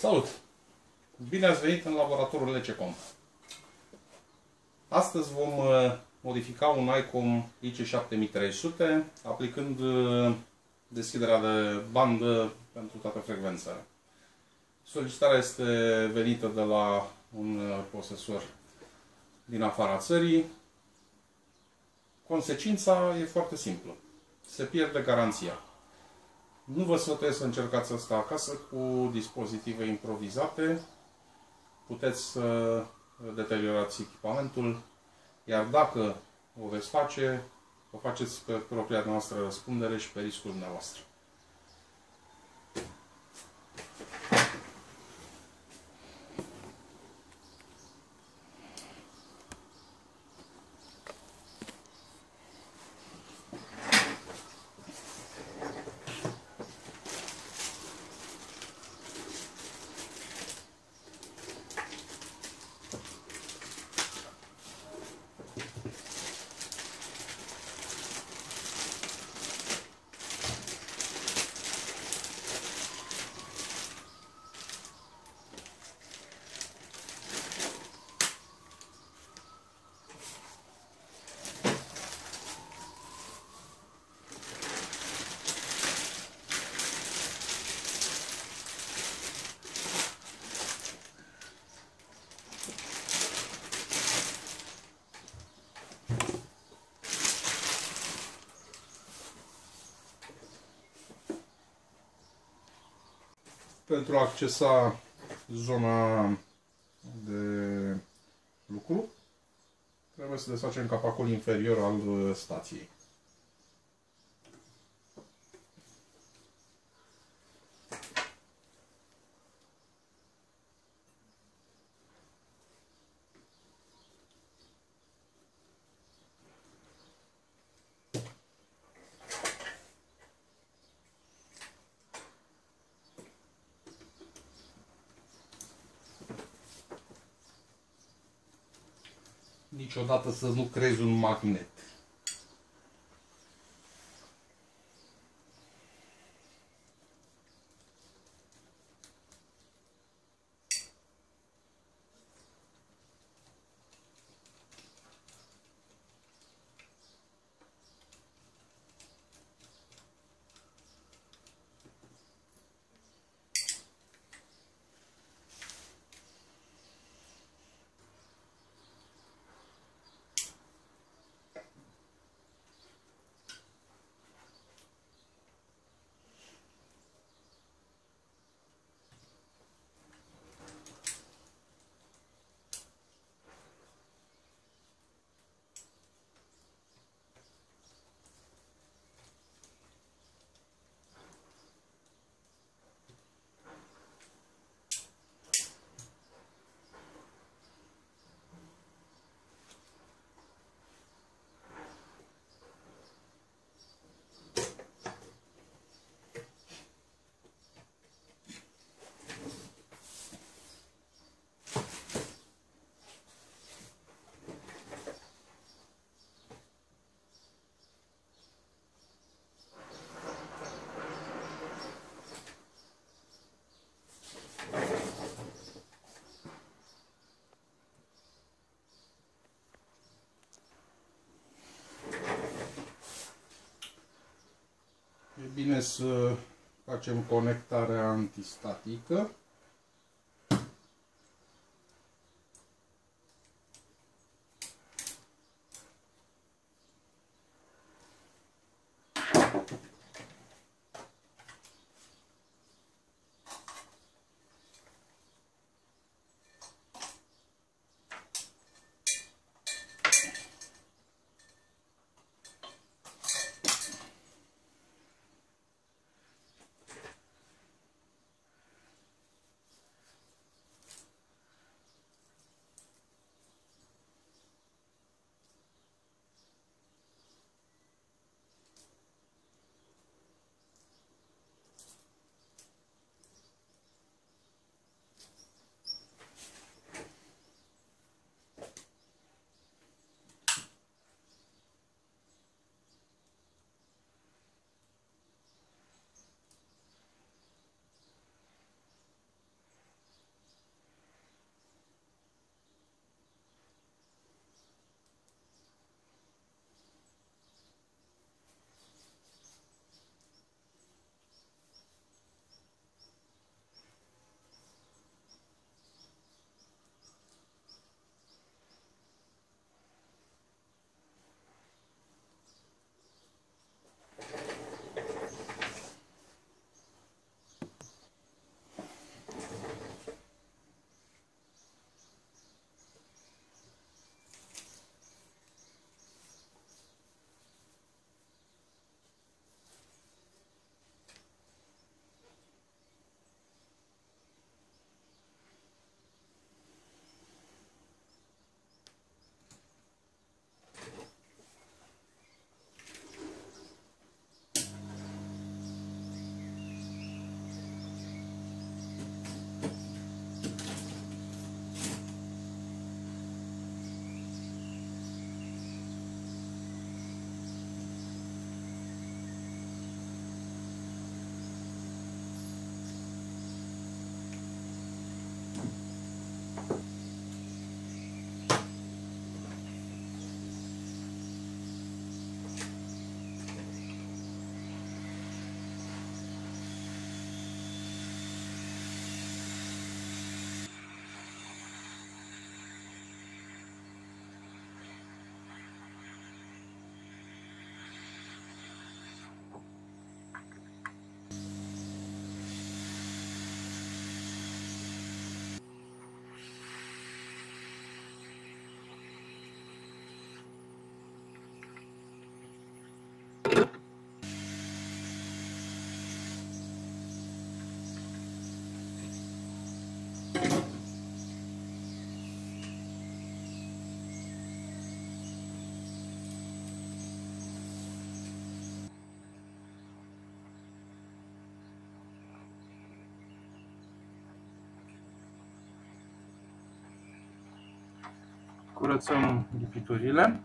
Salut! Bine ați venit în laboratorul LCCOM. Astăzi vom modifica un ICOM IC7300 aplicând deschiderea de bandă pentru toată frecvența. Solicitarea este venită de la un posesor din afara țării. Consecința e foarte simplă. Se pierde garanția. Nu vă sfătuiesc să încercați asta acasă cu dispozitive improvizate. Puteți să deteriorați echipamentul, iar dacă o veți face, o faceți pe propria noastră răspundere și pe riscul dumneavoastră. Pentru a accesa zona de lucru, trebuie să desfacem capacul inferior al stației. Niciodată să nu creezi un magnet. E bine să facem conectarea antistatică. curățăm lipiturile.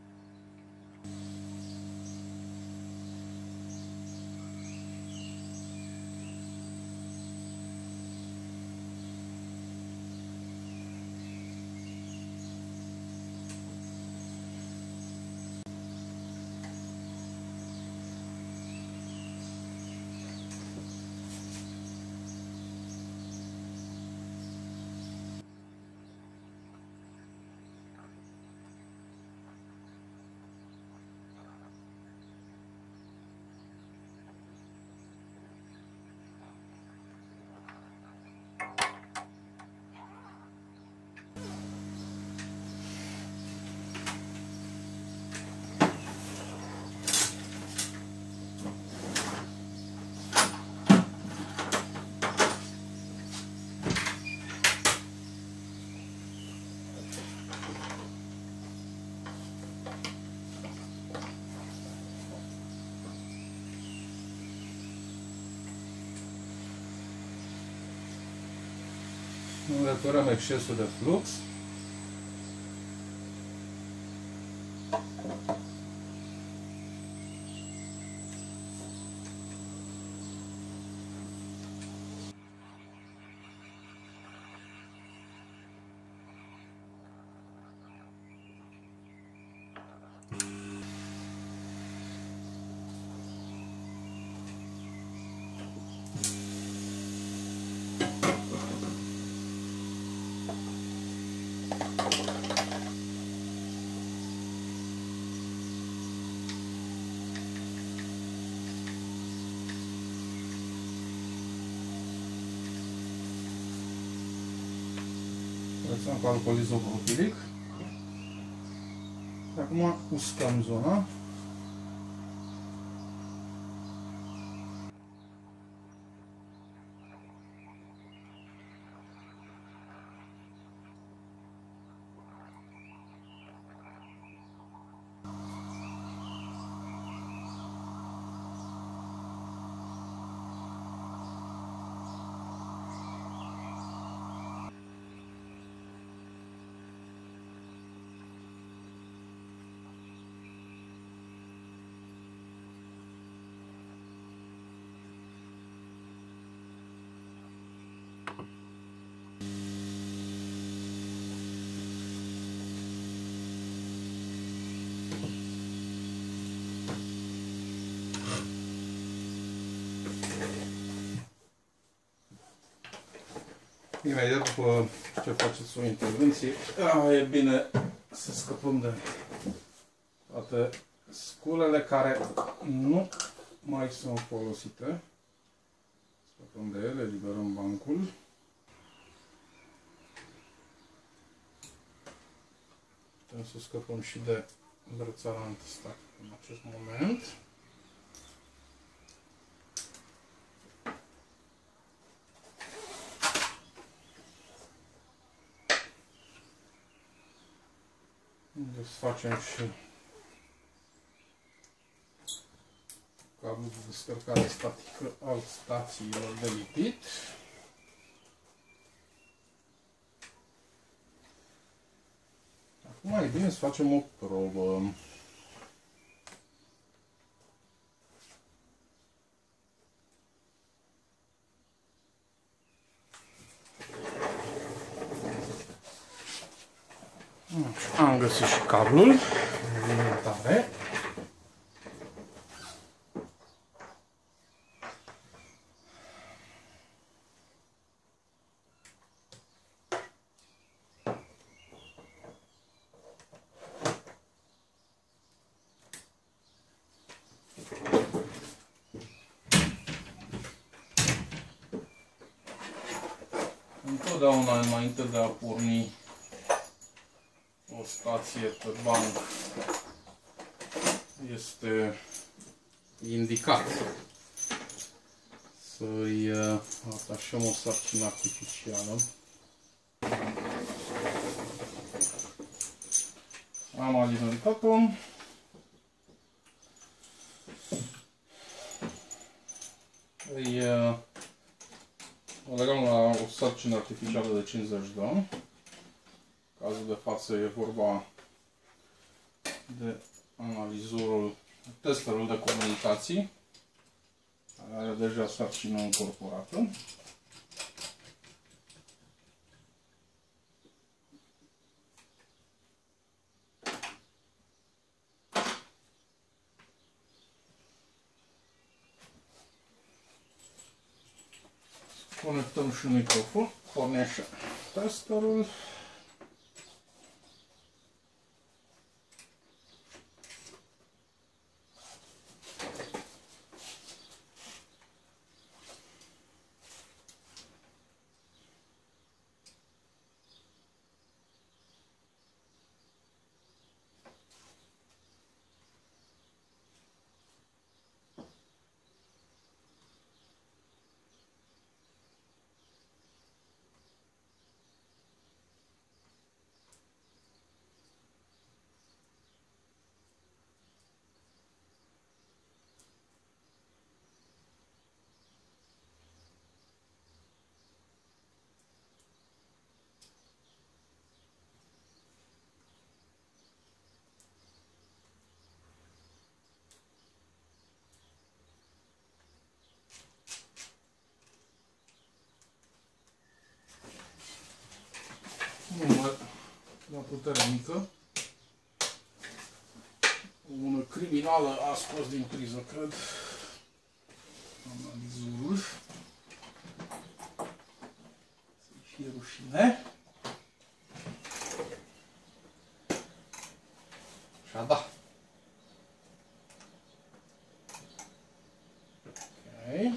Înlăturăm excesul de flux. Curățăm cu alcool izopropilic. Și acum uscăm zona. Imediat după ce faceți o intervenție, e bine să scăpăm de toate sculele care nu mai sunt folosite. Scăpăm de ele, eliberăm bancul. Putem să scăpăm și de brățara antistatică în acest moment. Desfacem și cablul de descărcare statică al stațiilor de lipit. Acum e bine să facem o probă. Am găsit și cablul de alimentare. Întotdeauna înainte de a porni o stație pe banc este indicat să-i atașăm o sarcină artificială. Am alimentat-o. O legăm la o sarcină artificială de 50 de ohm. cazul de față e vorba de analizorul, testerul de comunicații, care are deja sarcină încorporată. Conectăm și microfon, pornește testerul. Număr la putere mică. O mână criminală a scos din priză, cred, analizorul. Să-i fie rușine. Și a da. Ok.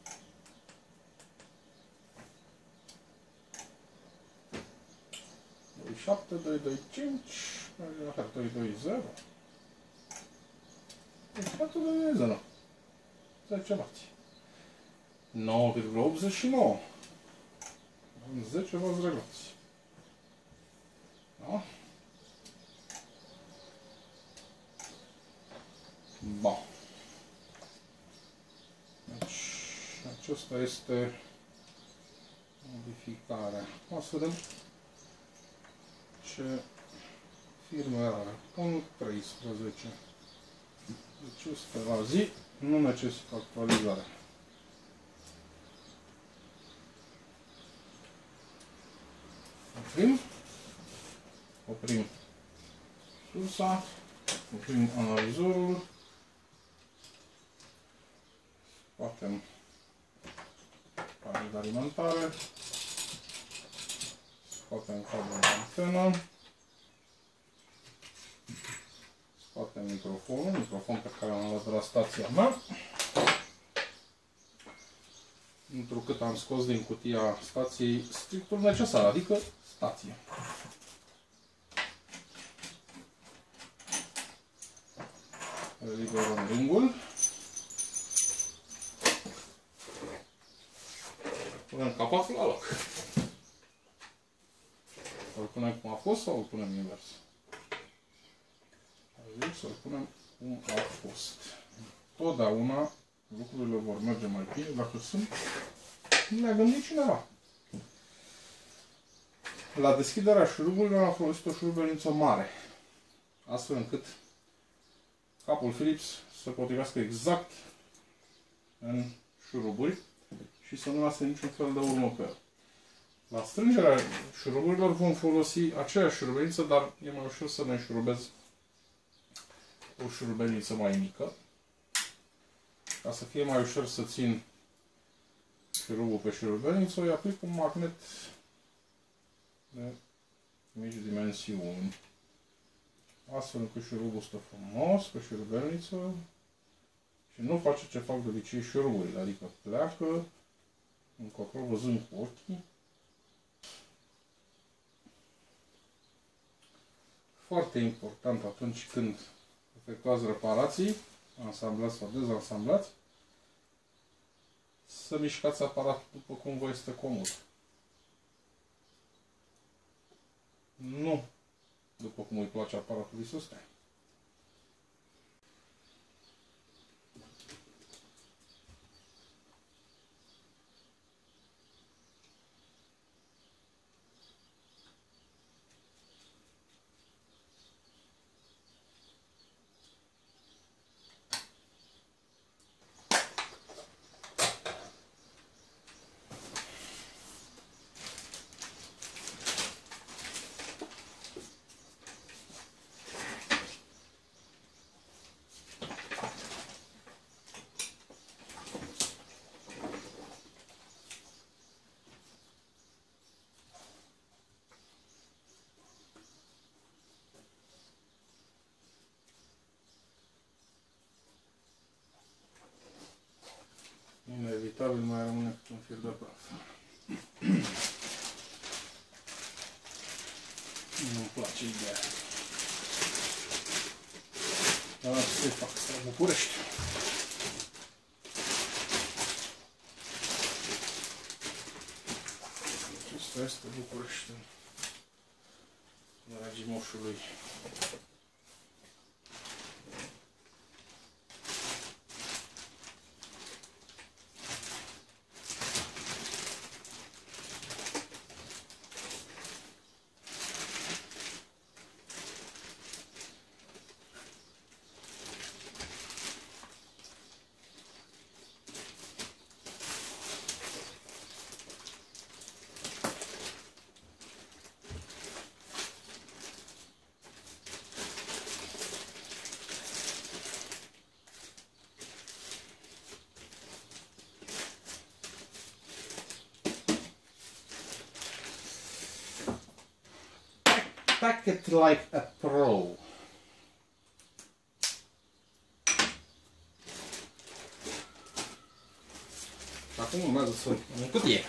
7, 2, 2, 5, 2, 2, 0. 7, 2, 2, 0. 10 W. 9,89. 10 W reglați. Da? Bun. Deci, acesta este modificarea. O să vedem ce firmă are. 1.13. Deci este la zi, nu necesită actualizare. Oprim sursa, oprim analizorul, scoatem panele de alimentare, scoatem cablul de antenă, scoatem microfon pe care l-am luat de la stația mea. Întrucât am scos din cutia stației strictul necesar, adică stație. Eliberăm ringul. Punem capacul la loc. Îl punem cum a fost sau îl punem invers? Zic să-l punem cum a fost. Totdeauna lucrurile vor merge mai bine dacă sunt le-a gândit cineva. La deschiderea șuruburilor am folosit o șurubelniță mare, astfel încât capul Philips să potrivească exact în șuruburi și să nu lase niciun fel de urmă pe el. La strângerea șuruburilor vom folosi aceeași șurubelniță, dar e mai ușor să ne șurubez o șurubelniță mai mică, ca să fie mai ușor să țin șurubul pe șurubelniță, îi aplic un magnet de mici dimensiuni, astfel încât șurubul stă frumos pe șurubelniță și nu face ce fac de obicei șuruburile, adică pleacă încotro văzând cu ochii. Foarte important atunci când efectuați reparații, ansamblați sau dezansamblați, să mișcați aparatul după cum vă este comod. Nu după cum îi place aparatului să stea. Inevitabil mai rămâne cât un fir de praf. Nu-mi place ideea. Dar ce fac? Stau în București. Acesta este București. Dragii moșului. Pack it like a pro. Acum urmează să în cutie.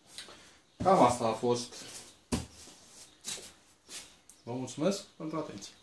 Cam asta a fost. Vă mulțumesc pentru atenție.